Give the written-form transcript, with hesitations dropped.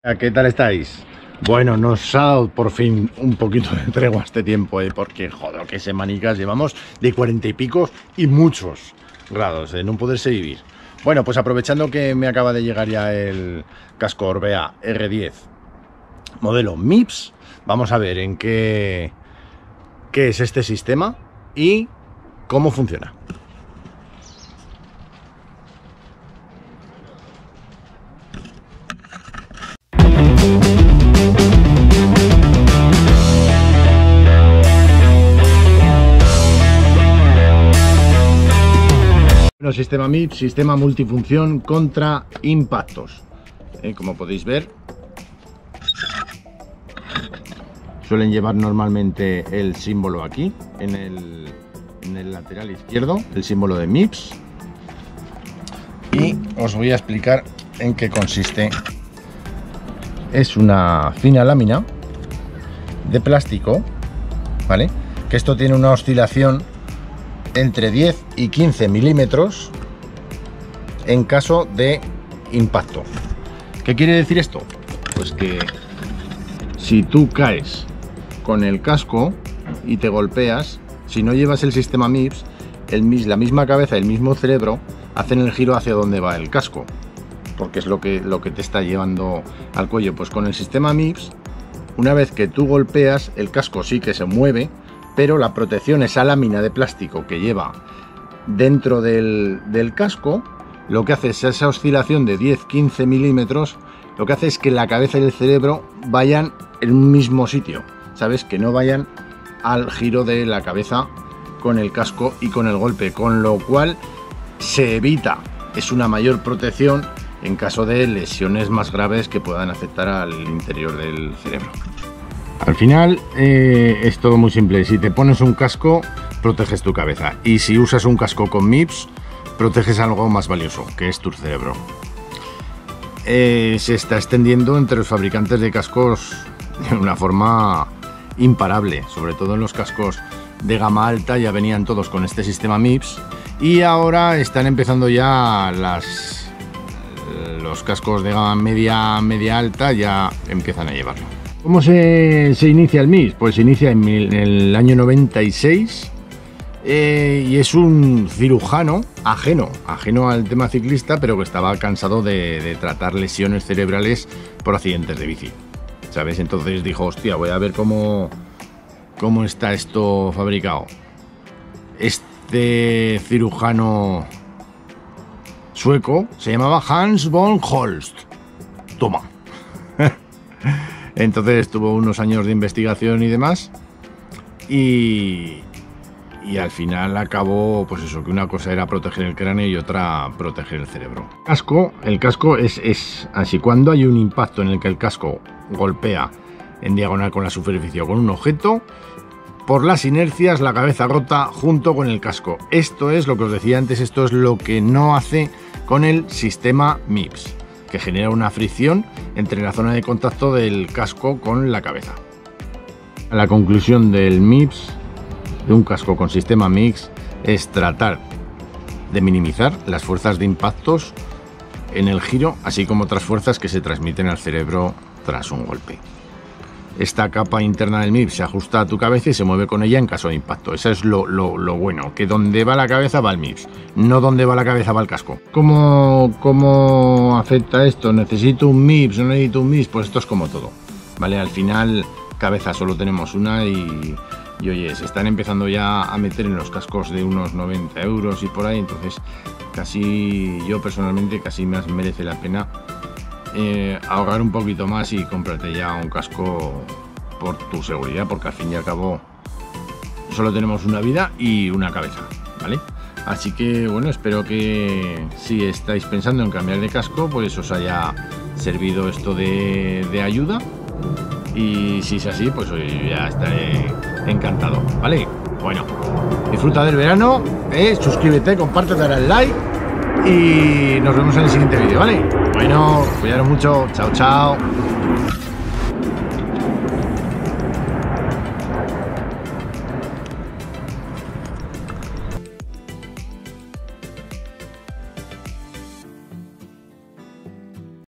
¿Qué tal estáis? Bueno, nos ha dado por fin un poquito de tregua este tiempo, porque joder, qué semanicas llevamos de 40 y pico y muchos grados, de no poderse vivir. Bueno, pues aprovechando que me acaba de llegar ya el casco Orbea R10 modelo MIPS, vamos a ver en qué es este sistema y cómo funciona. Bueno, sistema MIPS, sistema multifunción contra impactos. Como podéis ver, suelen llevar normalmente el símbolo aquí, en el lateral izquierdo, el símbolo de MIPS. Y os voy a explicar en qué consiste. Es una fina lámina de plástico, ¿vale? Que esto tiene una oscilación entre 10 y 15 milímetros en caso de impacto. ¿Qué quiere decir esto? Pues que si tú caes con el casco y te golpeas, si no llevas el sistema MIPS, la misma cabeza, el mismo cerebro hacen el giro hacia donde va el casco, porque es lo que te está llevando al cuello. Pues con el sistema MIPS, una vez que tú golpeas, el casco sí que se mueve, pero la protección, esa lámina de plástico que lleva dentro del casco, lo que hace es esa oscilación de 10-15 milímetros, lo que hace es que la cabeza y el cerebro vayan en un mismo sitio, ¿sabes? Que no vayan al giro de la cabeza con el casco y con el golpe, con lo cual se evita, es una mayor protección en caso de lesiones más graves que puedan afectar al interior del cerebro. Al final es todo muy simple. Si te pones un casco, proteges tu cabeza, y si usas un casco con MIPS, proteges algo más valioso, que es tu cerebro. Se está extendiendo entre los fabricantes de cascos de una forma imparable, sobre todo en los cascos de gama alta. Ya venían todos con este sistema MIPS y ahora están empezando ya los cascos de gama media alta, ya empiezan a llevarlo. ¿Cómo se inicia el MIPS? Pues se inicia en el año 96 y es un cirujano ajeno al tema ciclista, pero que estaba cansado de tratar lesiones cerebrales por accidentes de bici, ¿sabes? Entonces dijo, hostia, voy a ver cómo está esto fabricado. Este cirujano sueco se llamaba Hans von Holst. Toma. Entonces tuvo unos años de investigación y demás, y al final acabó, pues eso, que una cosa era proteger el cráneo y otra proteger el cerebro. El casco es así. Cuando hay un impacto en el que el casco golpea en diagonal con la superficie o con un objeto, por las inercias la cabeza rota junto con el casco. Esto es lo que os decía antes, esto es lo que no hace con el sistema MIPS, que genera una fricción entre la zona de contacto del casco con la cabeza. La conclusión del MIPS, de un casco con sistema MIPS, es tratar de minimizar las fuerzas de impactos en el giro, así como otras fuerzas que se transmiten al cerebro tras un golpe. Esta capa interna del MIPS se ajusta a tu cabeza y se mueve con ella en caso de impacto. Eso es lo bueno, que donde va la cabeza va el MIPS, no donde va la cabeza va el casco. ¿Cómo afecta esto? ¿Necesito un MIPS? ¿No necesito un MIPS? Pues esto es como todo, ¿vale? Al final, cabeza solo tenemos una y oye, se están empezando ya a meter en los cascos de unos 90 euros y por ahí, entonces yo personalmente casi más merece la pena ahorrar un poquito más y cómprate ya un casco por tu seguridad, porque al fin y al cabo solo tenemos una vida y una cabeza, ¿vale? Así que bueno, espero que si estáis pensando en cambiar de casco, pues os haya servido esto de ayuda, y si es así, pues hoy ya estaré encantado, ¿vale? Bueno, disfruta del verano, suscríbete, comparte, dale al like y nos vemos en el siguiente vídeo, ¿vale? Bueno, cuidaros mucho, chao, chao.